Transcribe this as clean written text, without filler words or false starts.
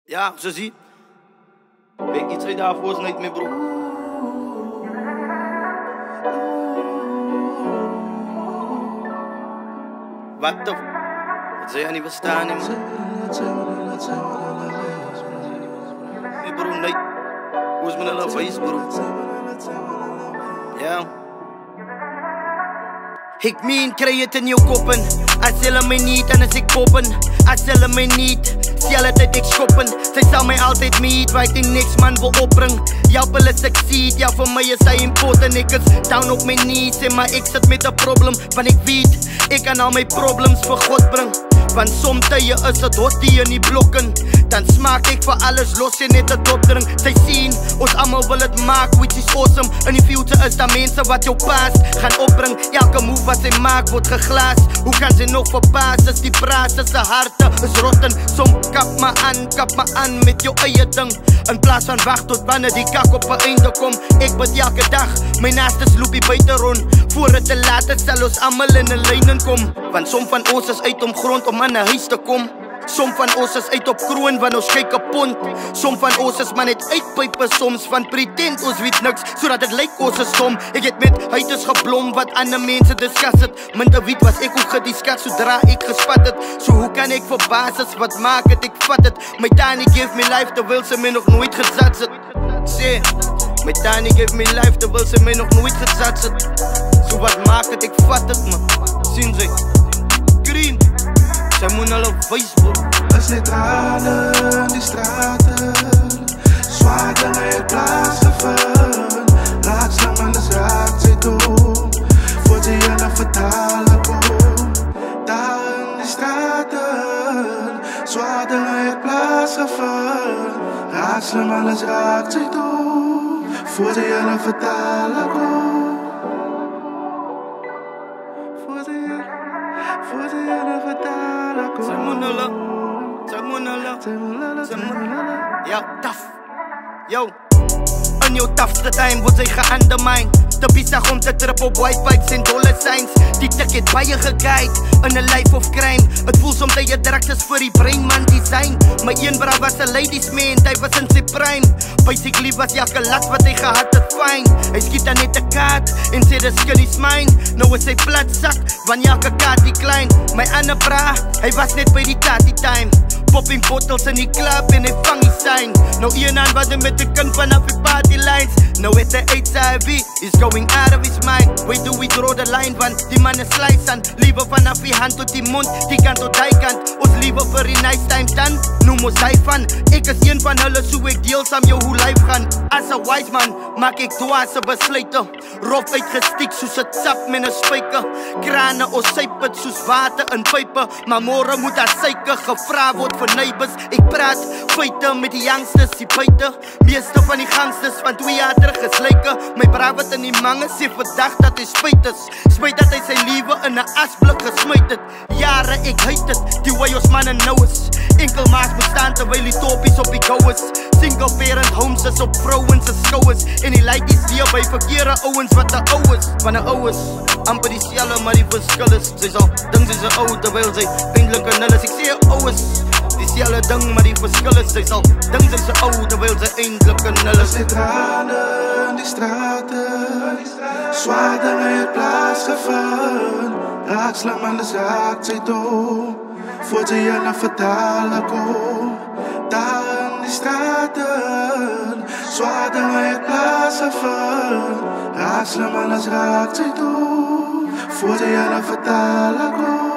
Ja, zo zie. Weet iets daarvoor is niet meer, bro. Wat de... Dat zou je niet verstaan, man. Nee, bro, nee. Hoe is mijn hele wijs, bro? Ja. Ik meen, krijg het in je koppen. Als ze mij niet, dan is ik poppen. Als ze mij niet, zie altijd ik schoppen. Zij zal mij altijd meet, waar ik die niks man wil opbrengen. Jouw wil is succeed, ja voor mij is hij important. Ik is down op mijn knees, maar ik zit met een probleem. Want ik weet, ik kan al mijn problems voor God brengen. Want soms is het hot die je niet blokken. Dan smaak ik voor alles los en net het opdring. Zij zien, ons allemaal wil het maken, which is awesome. In die future is dat mensen wat jou paast gaan opbrengen. Elke move wat zij maakt wordt geglaasd. Hoe kan ze nog verbaasd als die praat, ze harten is rotten. Som kap me aan met jouw eigen ding. In plaats van wacht tot wanneer die kak op een einde komt. Ik bid elke dag, mijn naaste sloepie buiten rond. Voor het te laat is, zal ons allemaal in een lijnen komen. Want som van ons is uit om grond om aan een huis te komen. Som van ons is uit op kroon, van ons gek pond. Som van ons is maar net uitpijpen soms. Van pretend ons weet niks, zodat het lijkt ons is stom. Ik het met huides geblom, wat andere mensen discuss het. Minder weet was ik ook gediscuss, zodra ik gespat het. Zo hoe kan ik verbazen, wat maak het, ik vat het. My Tani geeft me life, terwijl ze me nog nooit gezat zit. Zeg, my Tani geeft me life, terwijl ze me nog nooit gezat zit. Zo wat maakt het, ik vat het man. Zien ze, green. Zij moet al op Facebook. Er zit tranen in die straten. Zwaar dinge het plaatsgevind. Raadslang alles raakt zij toe. Voor ze je naar vertalen komt. Daar in die straten. Zwaar dinge het plaatsgevind. Raadslang alles raakt zij toe. Voor ze je naar vertalen komt. Voor ze je naar vertalen komt. Ja, tough. Yo. In jouw tafste time wordt zij geundermine. Te bizar om te trippen op whitebikes en dollar signs. Die ticket bij je gekijkt, in een life of crime. Het voelt soms dat je drugs is voor die brain man design. Maar één bra was een ladies man, hij was in zijn prime. Basically was elke last wat hij gehad het fijn. Hij schiet dan net de kaart en sê de skin is mine. Nou is hij plat zak, want elke kaart die klein. Mijn andere bra, hij was net bij die tati time. Popping bottles in die club en hij vang die sign. Nou een aan wat hij met de kind vanaf die party lines. Nou is hij HIV, is going out of his mind. Where do we draw the line van? Die man is slice aan. Liever vanaf die hand tot die mond, die kant tot die kant. Ons liever voor die nice time dan, noem ons hij van. Ik is een van hulle, so ik deel saam jou hoe life gaan. As a wise man, maak ik dwaase besluiten. Rof uitgestiek soos het sap met een spijker. Kranen ons syp het soos water in pype. Maar morgen moet daar suiker gevra word voor neighbors. Ik praat feiten met die youngsters, die buiten. Meeste van die gangsters van 2 jaar terug is lijken. My bra wat in die mangen sê verdag dat hij spijt is. Spijt dat hij zijn leven in een asblik gesmijt het. Jaren ik heet het, die way ons mannen nou is. Enkel maas moet staan terwijl die topies op die go is. Single parent homes is op vrouwen zijn schouwers. En die lijkt die weer bij verkeerde ouwens wat de ouw is. Van de ouw is, amper die sjelle maar die verschil is. Zij zal ding ze oud terwijl zij eindelijk een nul is. Ik zie ouw is. Die sjelle ding maar die verschil is. Zij zal ding ze oud terwijl zij eindelijk een nul is. Er zit tranen in die straten. Zwaar dinge het plaatsgevind. Raadslang alles raakt zij toe. Voor ze je naar vertalen komt. Daar in die straten. Zwaar dinge het plaatsgevind. Raadslang alles raakt zij toe. Voor ze je naar vertalen komt.